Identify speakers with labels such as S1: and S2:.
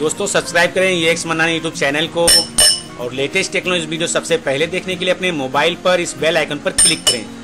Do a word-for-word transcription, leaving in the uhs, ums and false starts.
S1: दोस्तों सब्सक्राइब करें ये एक्स मन्नाना यूट्यूब चैनल को और लेटेस्ट टेक्नोलॉजी वीडियो सबसे पहले देखने के लिए अपने मोबाइल पर इस बेल आइकन पर क्लिक करें।